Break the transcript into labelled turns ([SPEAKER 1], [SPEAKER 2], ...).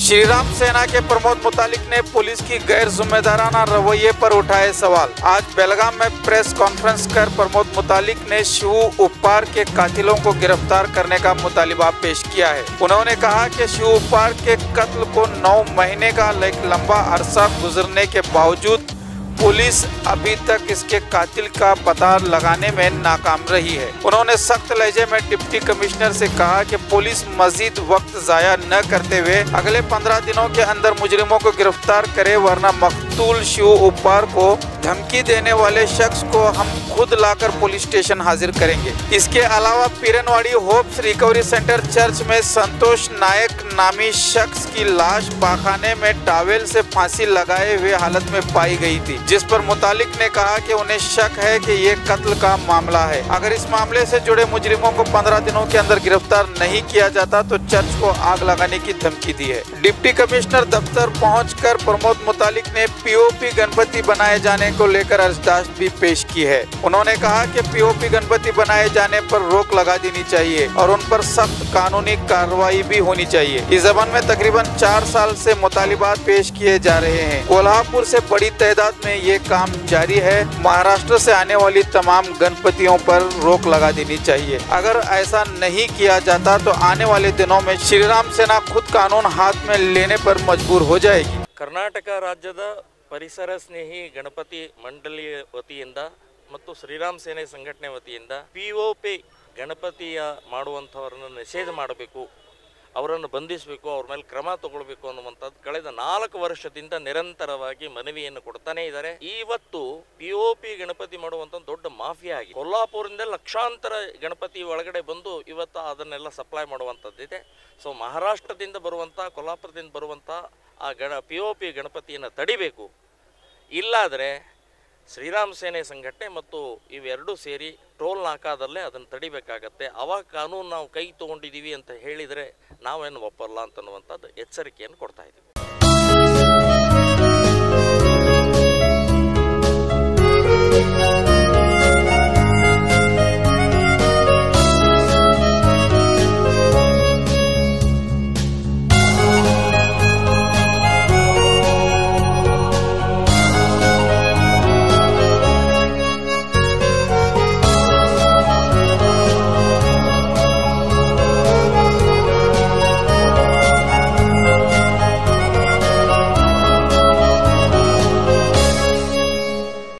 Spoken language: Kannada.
[SPEAKER 1] श्रीराम सेना के प्रमोद मुतालिक ने पुलिस की गैर जिम्मेदाराना रवैये पर उठाए सवाल। आज बेलगाम में प्रेस कॉन्फ्रेंस कर प्रमोद मुतालिक ने शिव उप्पार के कातिलों को गिरफ्तार करने का मुतालिबा पेश किया है। उन्होंने कहा कि शिव उप्पार के कत्ल को 9 महीने का लंबा अरसा गुजरने के बावजूद पुलिस अभी तक इसके कातिल का पता लगाने में नाकाम रही है। उन्होंने सख्त लहजे में डिप्टी कमिश्नर से कहा कि पुलिस मजीद वक्त जाया न करते हुए अगले 15 दिनों के अंदर मुजरिमों को गिरफ्तार करे, वरना मकतूल शिव उप्पार को धमकी देने वाले शख्स को हम खुद लाकर पुलिस स्टेशन हाजिर करेंगे। इसके अलावा Piranwadi hopes recovery centre church में संतोष नायक नामी शख्स की लाश पाखाने में टावेल से फांसी लगाए हुए हालत में पाई गई थी, जिस पर मुतालिक ने कहा कि उन्हें शक है कि ये कत्ल का मामला है। अगर इस मामले से जुड़े मुजरिमों को 15 दिनों के अंदर गिरफ्तार नहीं किया जाता तो चर्च को आग लगाने की धमकी दी है। डिप्टी कमिश्नर दफ्तर पहुंचकर प्रमोद मुतालिक ने पीओपी गणपति बनाए जाने को लेकर अर्जदाश्त भी पेश की है। उन्होंने कहा कि पीओपी गणपति बनाए जाने पर रोक लगा देनी चाहिए और उन पर सख्त कानूनी कार्रवाई भी होनी चाहिए। इस ज़बान में तकरीबन 4 साल से मुतालिबात पेश किए जा रहे हैं। कोल्हापुर से बड़ी तादाद में ये काम जारी है। महाराष्ट्र से आने वाली तमाम गणपतियों पर रोक लगा देनी चाहिए। अगर ऐसा नहीं किया जाता तो आने वाले दिनों में श्रीराम सेना खुद कानून हाथ में लेने पर मजबूर हो जाएगी।
[SPEAKER 2] कर्नाटक राज्यದ ಪರಿಸರ ಸ್ನೇಹಿ ಗಣಪತಿ ಮಂಡಳಿ ವತಿಯಿಂದ ಮತ್ತು ಶ್ರೀರಾಮ್ ಸೇನೆ ಸಂಘಟನೆ ವತಿಯಿಂದ ಪಿಒಪಿ ಗಣಪತಿಯ ಮಾಡುವಂತವರನ್ನು ನಿಷೇಧ ಮಾಡಬೇಕು, ಅವರನ್ನು ಬಂಧಿಸಬೇಕು, ಅವರ ಮೇಲೆ ಕ್ರಮ ತಗೊಳ್ಳಬೇಕು ಅನ್ನುವಂಥದ್ದು ಕಳೆದ 4 ವರ್ಷದಿಂದ ನಿರಂತರವಾಗಿ ಮನವಿಯನ್ನು ಕೊಡ್ತಾನೆ ಇದ್ದಾರೆ। ಇವತ್ತು ಪಿಒಪಿ ಗಣಪತಿ ಮಾಡುವಂತ ದೊಡ್ಡ ಮಾಫಿಯಾ ಆಗಿ ಕೊಲ್ಹಾಪುರದಿಂದ ಲಕ್ಷಾಂತರ ಗಣಪತಿ ಒಳಗಡೆ ಬಂದು ಇವತ್ತು ಅದನ್ನೆಲ್ಲ ಸಪ್ಲೈ ಮಾಡುವಂಥದ್ದಿದೆ। ಸೊ ಮಹಾರಾಷ್ಟ್ರದಿಂದ ಬರುವಂಥ ಕೊಲ್ಹಾಪುರದಿಂದ ಬರುವಂಥ ಆ ಪಿಒಪಿ ಗಣಪತಿಯನ್ನು ತಡಿಬೇಕು, ಇಲ್ಲಾದರೆ ಶ್ರೀರಾಮ್ ಸೇನೆ ಸಂಘಟನೆ ಮತ್ತು ಇವೆರಡೂ ಸೇರಿ ಟೋಲ್ ನಾಕಾದಲ್ಲೇ ಅದನ್ನು ತಡಿಬೇಕಾಗತ್ತೆ। ಅವಾಗ ಕಾನೂನು ನಾವು ಕೈ ತೊಗೊಂಡಿದ್ದೀವಿ ಅಂತ ಹೇಳಿದರೆ ನಾವೇನು ಒಪ್ಪಲ್ಲ ಅಂತನ್ನುವಂಥದ್ದು ಎಚ್ಚರಿಕೆಯನ್ನು ಕೊಡ್ತಾ ಇದ್ದೀವಿ।